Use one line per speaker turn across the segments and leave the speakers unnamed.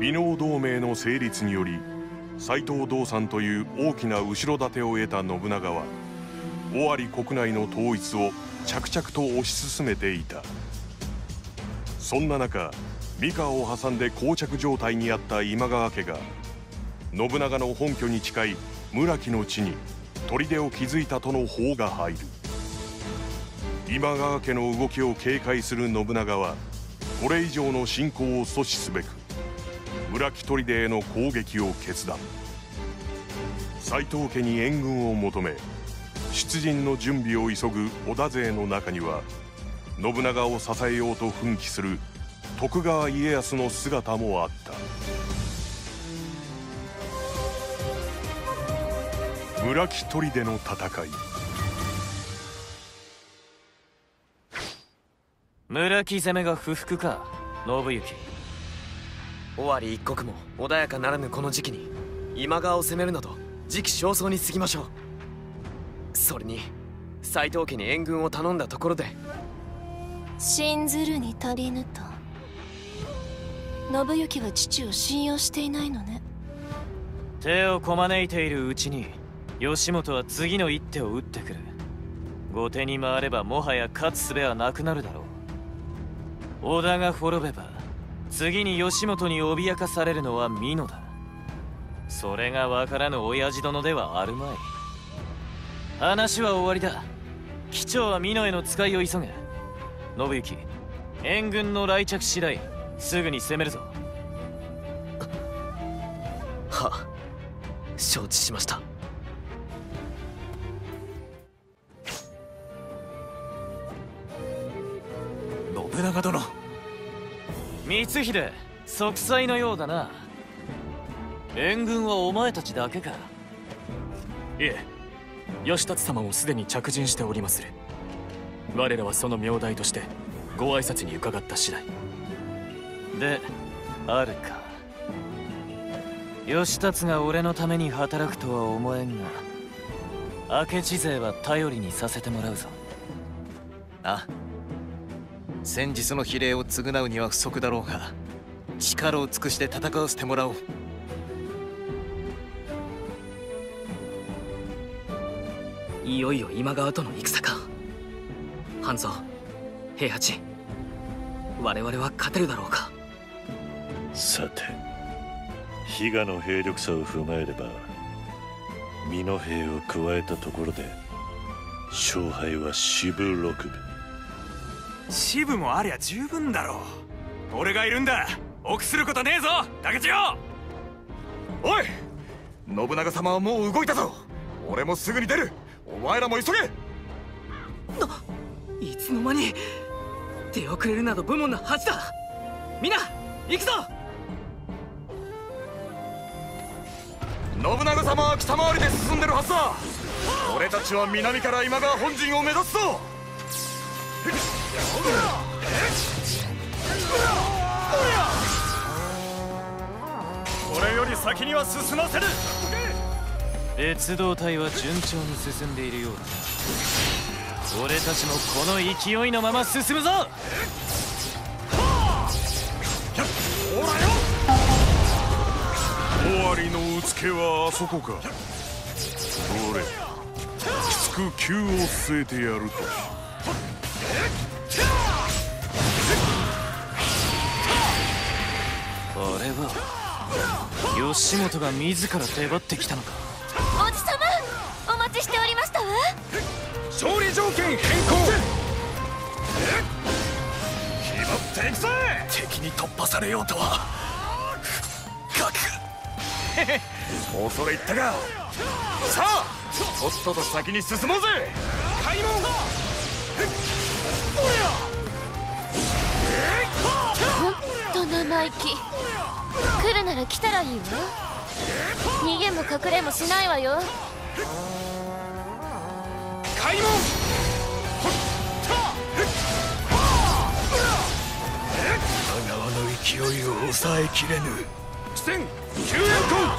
箕面同盟の成立により斎藤道三という大きな後ろ盾を得た信長は尾張国内の統一を着々と推し進めていた。そんな中、三河を挟んで膠着状態にあった今川家が信長の本拠に近い村木の地に砦を築いたとの報が入る。今川家の動きを警戒する信長はこれ以上の侵攻を阻止すべく村木砦への攻撃を決断。斎藤家に援軍を求め出陣の準備を急ぐ織田勢の中には信長を支えようと奮起する徳川家康の姿もあった。村木砦の戦い。
村木攻めが不服か、信行。
尾張一国も穏やかならぬこの時期に今川を攻めるなど時期尚早に過ぎましょう。それに斎藤家に援軍を頼んだところで
信ずるに足りぬと。信行は父を信用していないのね。
手をこまねいているうちに義元は次の一手を打ってくる。後手に回ればもはや勝つ術はなくなるだろう。織田が滅べば次に義元に脅かされるのは美濃だ。それが分からぬ親父殿ではあるまい。話は終わりだ。機長は美濃への使いを急げ。信行、援軍の来着次第すぐに攻めるぞ。
は、承知しました。
信長殿。
光秀、息災のようだな。援軍はお前たちだけか。
いえ、義達様もすでに着陣しておりまする。我らはその名代としてご挨拶に伺った次第
であるか。義達が俺のために働くとは思えんが、明智勢は頼りにさせてもらうぞ。
あ、先日の非礼を償うには不足だろうが、力を尽くして戦わせてもらおう。
いよいよ今川との戦か。半蔵、平八、我々は勝てるだろうか。
さて、比嘉の兵力差を踏まえれば美濃兵を加えたところで勝敗は四分六分。
支部もありゃ十分だろう。俺がいるんだ。臆することねえぞ、竹千代。
おい、信長様はもう動いたぞ。俺もすぐに出る。お前らも急げ。
いつの間に。出遅れるなど武門の恥だ。みんな行くぞ。
信長様は北回りで進んでるはずだ。俺たちは南から今川本陣を目指すぞ。
これより先には進ませる。
別動隊は順調に進んでいるようだな。俺たちもこの勢いのまま進むぞ。
尾張のうつけはあそこか。どれ、きつく急を据えてやると。
あれは義元が自ら出張ってきたのか。
おじさま、お待ちしておりましたわ。
勝利条件変更。決まっていくぜ。
敵に突破されようとはかく。
恐れ入ったが、さあとっとと先に進もうぜ。開門。
ほんと生意気。来るなら来たらいいわ。逃げも隠れもしないわよ。
開門。
今川の勢いを抑えきれぬ。
起戦救援攻。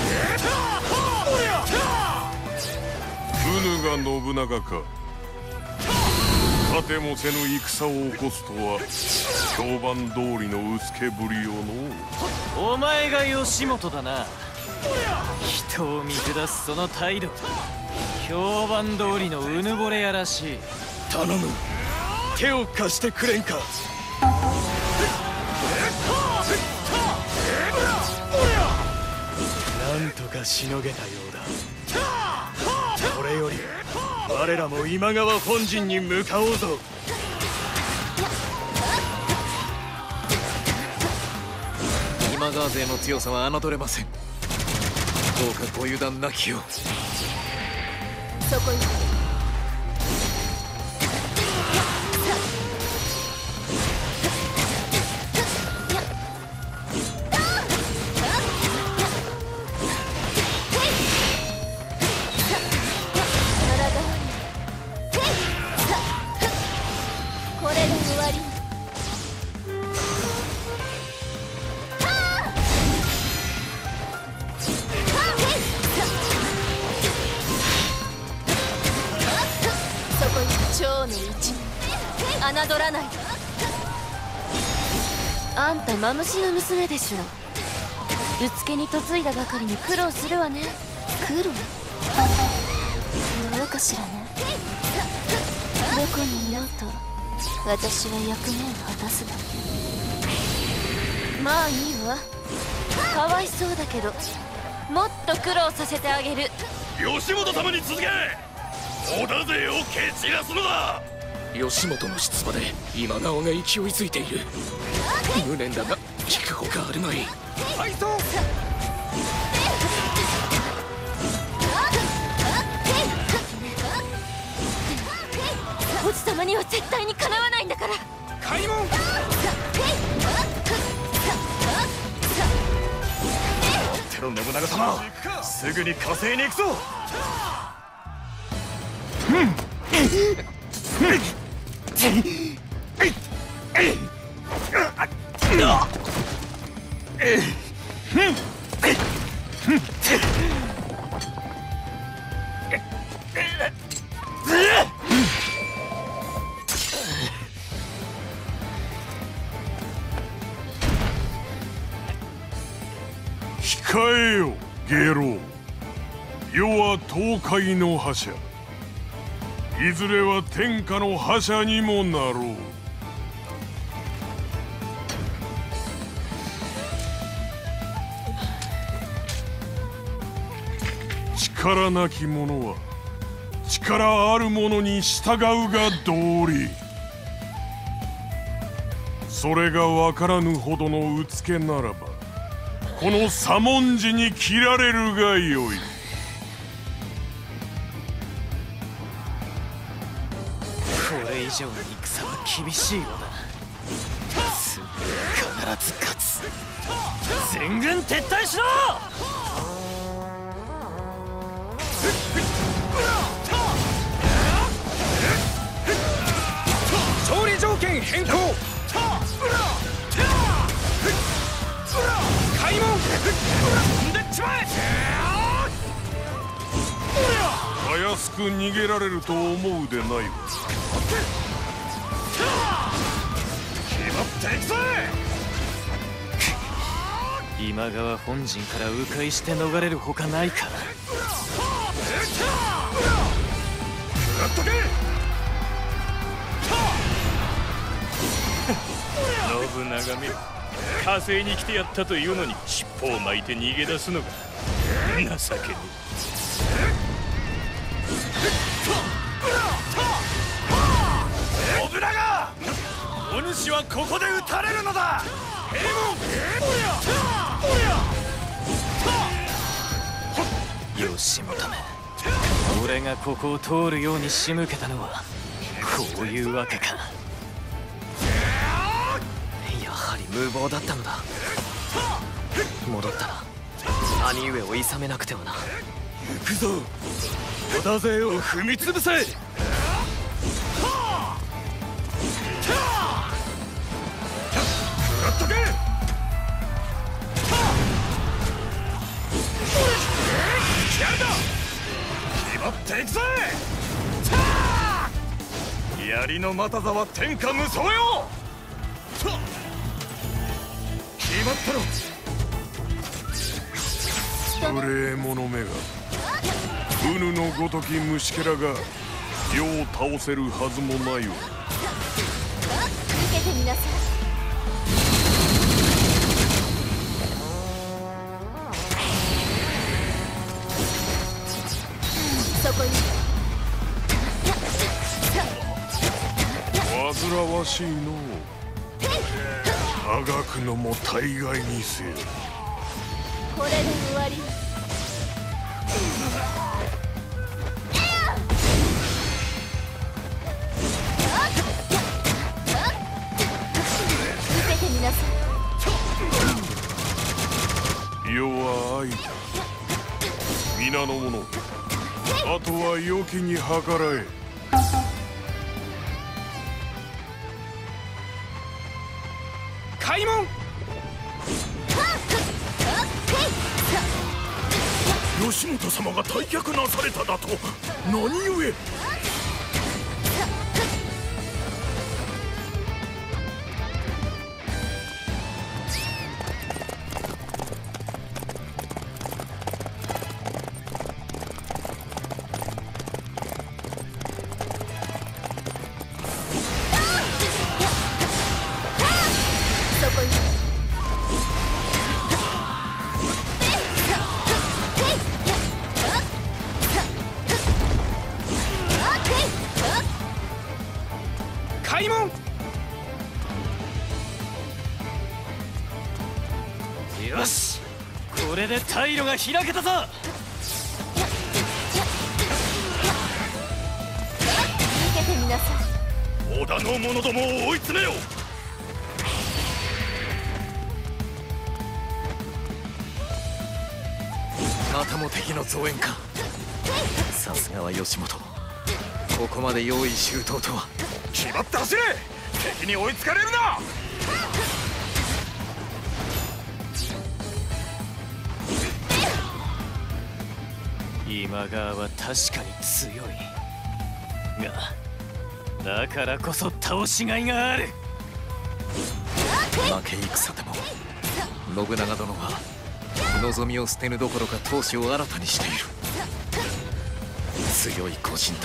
うぬが信長か。勝てもせぬ戦を起こすとは評判通りのうつけぶりよのう。
お前が義元だな。人を見下すその態度、評判通りのうぬぼれやらしい。
頼む、手を貸してくれんか。なんとかしのげたようだ。これより我らも今川本陣に向かおうぞ。
今川勢の強さは侮れません。どうかご油断なきよう。
そこよ。これで終わり。蝶の一味、侮らない。あんたマムシの娘でしょ。うつけに嫁いだばかりに苦労するわね。苦労？どうかしらね。どこにいようと私は役目を果たすだけ。まあいいわ。かわいそうだけどもっと苦労させてあげる。
義元様に続け。織田勢を蹴散らすのだ。
義元の出馬で今川が勢いづいている。無念だが聞くほかあるまい。
敗走。
おじさまには絶対にかなわないんだから。
開門。てろ信長様、すぐに火星に行くぞ。
控えよ下郎。世は東海の覇者、いずれは天下の覇者にもなろう。力なき者は力ある者に従うが道理。それが分からぬほどのうつけならばこの左文字に切られるがよい。
これ以上の戦は厳しいよな。すぐ必ず勝つ。全軍撤退しろ。
勝利条件変更。開門。飛んでっちまえ。
たやすく逃げられると思うでないわ。
決まっていくぜ。
今川本陣から迂回して逃れるほかないか。
やっとけ。
信長め、火星に来てやったというのに尻尾を巻いて逃げ出すのが情けね
信長、お主はここで撃たれるのだ。平門。
義元め、俺がここを通るように仕向けたのはこういうわけか。
やはり無謀だったのだ。戻ったら兄上を諌めなくてはな。
行くぞ、織田勢を踏み潰せ。食らっとけ。やるだ。決まっていくぜ。槍の又座は天下無双よ。決まったろ。
無礼者めがウヌのごとき虫けらが世を倒せるはずもないわ。
受けてみなさい。そこに
煩わしいのう。あがくのも大概にせよ。
これで終わり。受けてみなさい。
世は愛だ。皆の者、あとは良きに計らえ。
開門。
義元様が退却なされただと。何故。
開門。
よし、これで退路が開けたぞ。
受けてみなさい。
織田の者どもを追い詰めよ。
またも敵の増援か。さすがは義元、ここまで用意周到とは。
決まって走れ。敵に追いつかれるな。
今川は確かに強いが、だからこそ倒しがいがある。
負け戦でも信長殿は望みを捨てぬどころか闘志を新たにしている。強い個人だ。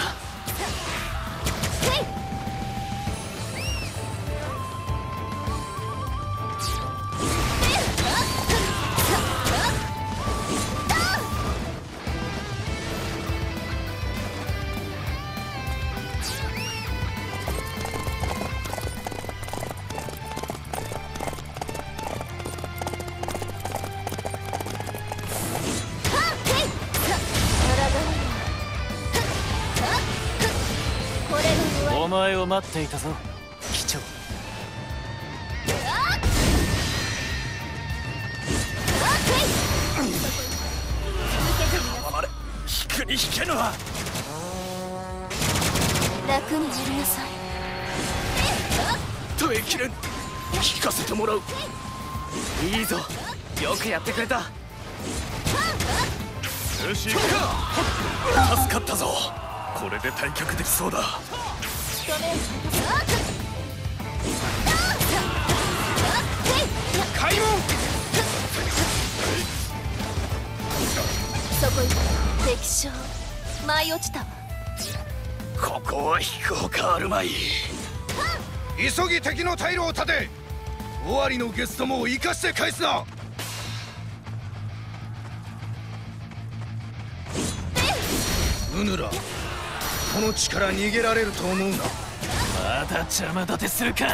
お前を待っていたぞ、機長。
引くに引けぬわ。
楽にやりなさい。
耐えきれん。聞かせてもらう。
いいぞ、よくやってくれた。
よし、
助かったぞ。これで退却できそうだ。開門。
そこに敵将舞い落ちたわ。
ここは引くほかあるまい。
急ぎ敵の退路を断て。尾張のゲストも生かして返すな。うぬら、この地から逃げられると思うな。
まだ邪魔立てするか。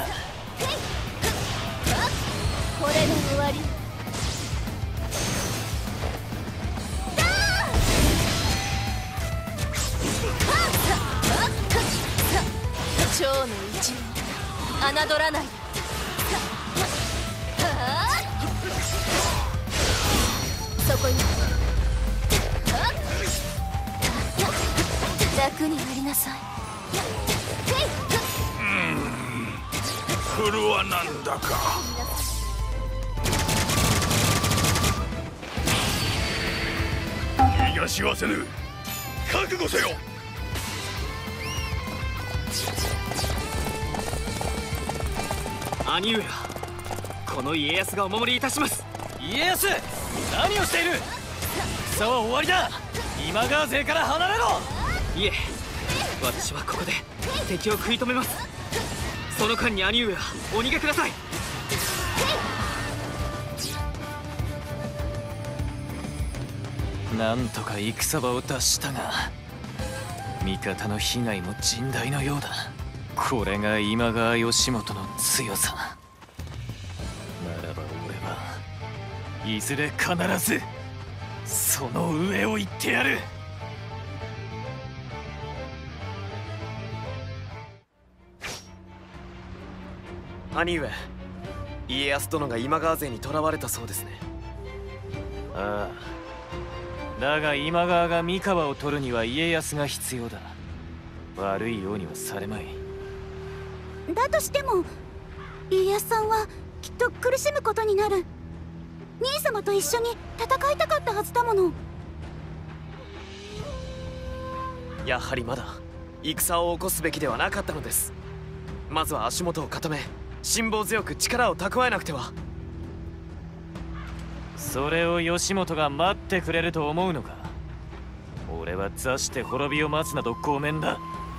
これで終わり。蝶の意地に侮らない。そこに楽になりなさい。
これはなんだか。
逃がしはせぬ。覚悟せよ。
兄上、この家康がお守りいたします。
家康、何をしている。 戦は終わりだ。今川勢から離れろ。
いえ、私はここで敵を食い止めます。その間に兄上はお逃げください。
なんとか戦場を脱したが、味方の被害も甚大のようだ。これが今川義元の強さならば、俺はいずれ必ずその上を行ってやる。
兄上、家康殿が今川勢に囚われたそうですね。
ああ、だが今川が三河を取るには家康が必要だ。悪いようにはされまい。
だとしても家康さんはきっと苦しむことになる。兄様と一緒に戦いたかったはずだもの。
やはりまだ戦を起こすべきではなかったのです。まずは足元を固め、辛抱強く力を蓄えなくては。
それを義元が待ってくれると思うのか。俺は座して滅びを待つなどごめんだ。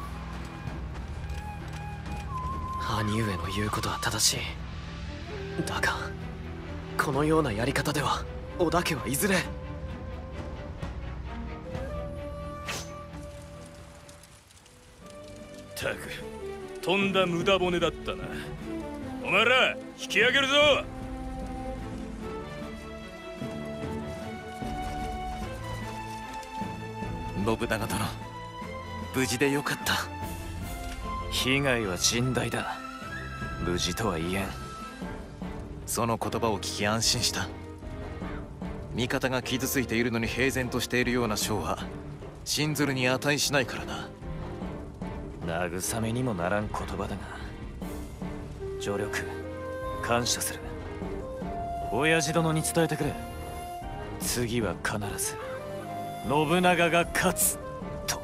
兄上の言うことは正しい。だがこのようなやり方では織田家はいずれ。
たくとんだ無駄骨だったな。お前ら引き上げるぞ。
信長殿、無事でよかった。
被害は甚大だ。無事とは言えん。
その言葉を聞き安心した。味方が傷ついているのに平然としているような将は信ずるに値しないからな。
慰めにもならん言葉だが、助力感謝する。親父殿に伝えてくれ。次は必ず信長が勝つと。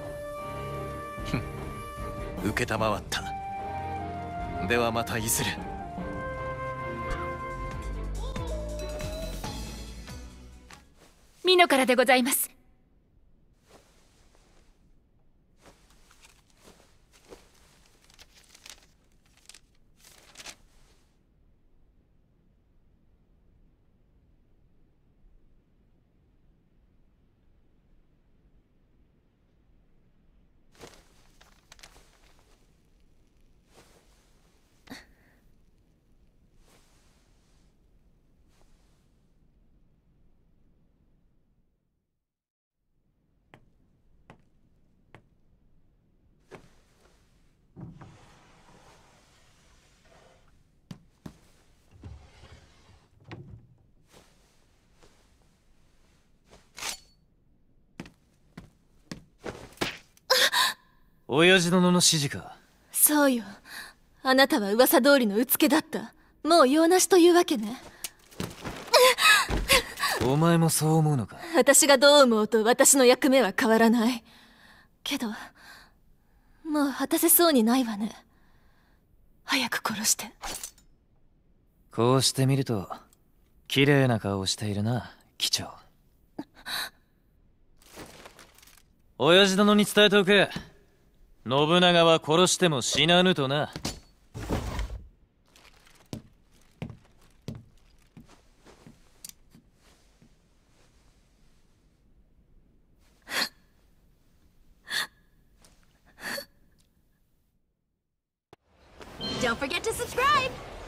承った。ではまたいずれ。
美濃からでございます。
親父殿の指示か。
そうよ。あなたは噂通りのうつけだった。もう用なしというわけね。
お前もそう思うのか。
私がどう思うと私の役目は変わらない。けどもう果たせそうにないわね。早く殺して。
こうしてみると綺麗な顔をしているな、機長。親父殿に伝えておけ。信長は殺しても死なぬとな。
Don't forget to subscribe!